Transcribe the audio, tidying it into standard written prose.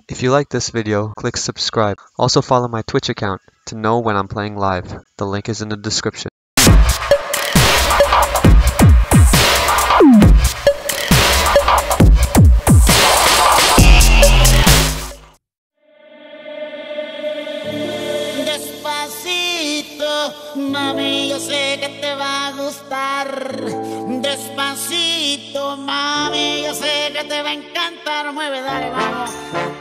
If you like this video, click subscribe. Also follow my Twitch account to know when I'm playing live. The link is in the description. Despacito, mami, yo sé que te va a gustar. Despacito, mami, yo sé que te va a encantar. Mueve, dale, vamos.